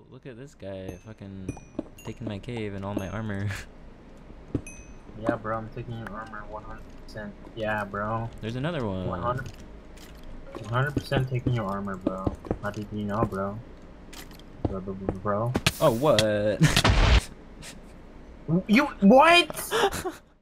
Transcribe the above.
bro. Look at this guy fucking taking my cave and all my armor. Yeah, bro, I'm taking your armor 100%. Yeah, bro. There's another one. 100% taking your armor, bro. How did you know, bro? Bro. Oh, what? You what?